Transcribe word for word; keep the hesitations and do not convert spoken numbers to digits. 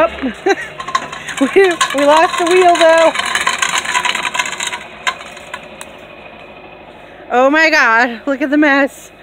Oh, we, we lost the wheel though. Oh my God, look at the mess.